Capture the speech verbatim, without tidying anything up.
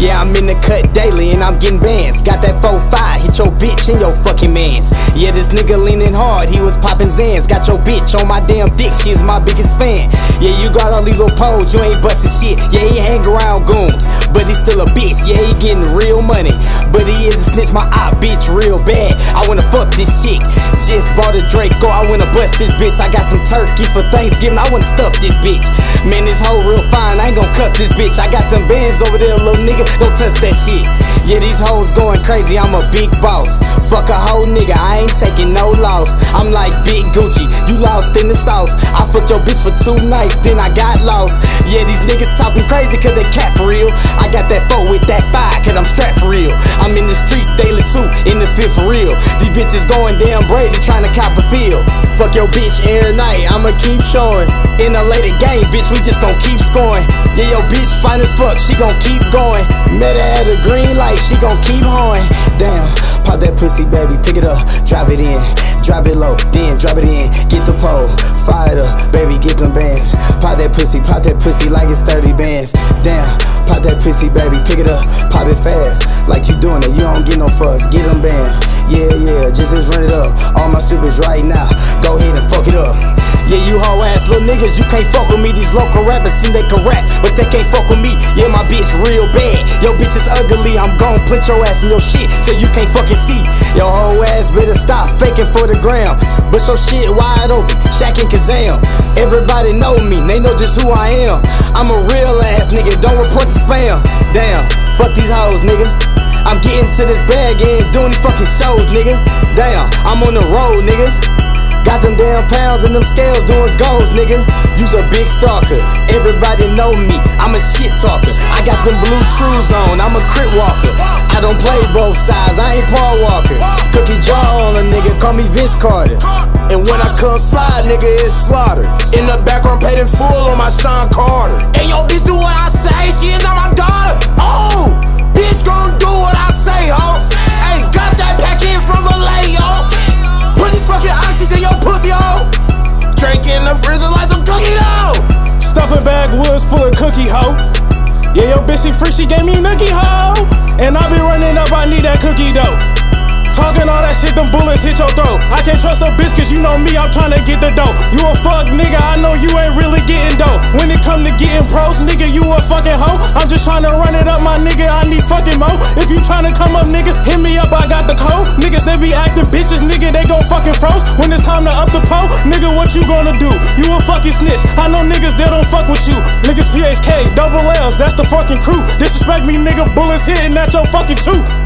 Yeah, I'm in the cut daily and I'm getting bands. Got that four five, hit your bitch and your fucking mans. Yeah, this nigga leaning hard, he was popping Zans. Got your bitch on my damn dick, she is my biggest fan. Yeah, you got all these little poles, you ain't busting shit. Yeah, he hang around goons, but he still a bitch. Yeah, he getting real money, but he is a snitch, my eye bitch real bad. I wanna fuck this chick, just bought a Draco, I wanna bust this bitch. I got some turkey for Thanksgiving, I wanna stuff this bitch. Man, this hoe real fine, I ain't gon' cut this bitch. I got them bands over there, little nigga, don't touch that shit. Yeah, these hoes going crazy, I'm a big boss. Fuck a hoe nigga, I ain't taking no loss. I'm like Big Gucci, you lost in the sauce. I fucked your bitch for two nights, then I got lost. Yeah, these niggas talking crazy cause they cat for real. I got that four with that five cause I'm strapped for real. I'm in the streets daily too, in the fifth for real. These bitches going damn brazy trying to cop a feel. Fuck your bitch every night, I'ma keep showing. In a later game, bitch, we just gon' keep scoring. Yeah, your bitch fine as fuck, she gon' keep going. Met her at a green light, she gon' keep hoeing. Damn, pop that pussy, baby, pick it up, drop it in. Drop it low, then drop it in. Get the pole, fire it up, baby, get them bands. Pop that pussy, pop that pussy like it's thirty bands. Damn, pop that pussy, baby, pick it up, pop it fast. Like you doing it, you don't get no fuss, get them bands. Yeah, yeah, just, just run it up. All my strippers right now, go ahead and fuck it up. Yeah, you hoe ass little niggas, you can't fuck with me. These local rappers think they can rap, but they can't fuck with me. Yeah, my bitch real bad, yo bitch is ugly. I'm gon' put your ass in your shit so you can't fucking see. Yo hoe ass better stop faking for the gram. But your shit wide open, Shaq and Kazam. Everybody know me, they know just who I am. I'm a real ass nigga, don't report the spam. Damn, fuck these hoes, nigga. I'm getting to this bag and doing these fucking shows, nigga. Damn, I'm on the road, nigga. Got them damn pounds and them scales doing goals, nigga. You's a big stalker, everybody know me, I'm a shit talker. I got them blue trues on, I'm a crit walker. I don't play both sides, I ain't Paul Walker. Cookie jar on a nigga, call me Vince Carter. And when I come slide, nigga, it's slaughter. In the background, paid in full on my Sean Carter. And yo, bitch, do what I say, she is not my daughter. Oh, bitch gon' do what I say, ho. Hey, got that pack in from Valet, yo. Put these fucking oxys in your pussy, ho. Drink in the freezer like some cookie dough. Stuffing backwoods full of cookie, ho. Yeah, yo bitch, she free, she gave me nookie, ho. And I be running up, I need that cookie dough. Talking all that shit, them bullets hit your throat. I can't trust a bitch cause you know me, I'm tryna get the dough. You a fuck nigga, I know you ain't really getting dough. When it come to getting pros, nigga, you a fucking hoe. I'm just tryna run it up, my nigga, I need fucking mo. If you tryna come up, nigga, hit me up, I got the code. Niggas, they be acting bitches, nigga, they gon' fucking froze. When it's time to up the pole, nigga, what you gonna do? You a fucking snitch, I know niggas, they don't fuck with you. Niggas P H K, double L's, that's the fucking crew. Disrespect me, nigga, bullets hitting at your fucking tooth.